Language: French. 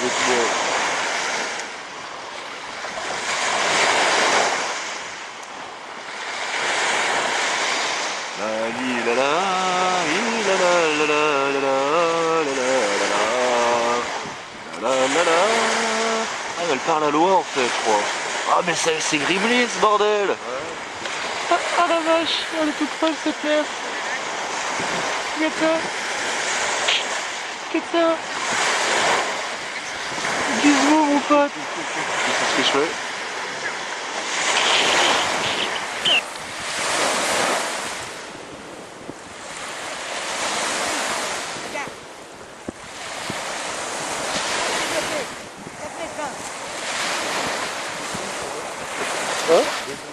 tout bourré. La la la la la la la la la la. Ah, elle parle à Loa en fait, je crois. Ah, mais c'est Gremlins, ce bordel. Ah la vache, elle est toute folle cette merde. Regarde ça. Regarde ça. Gizmo mon pote. C'est ce que je fais. Hein?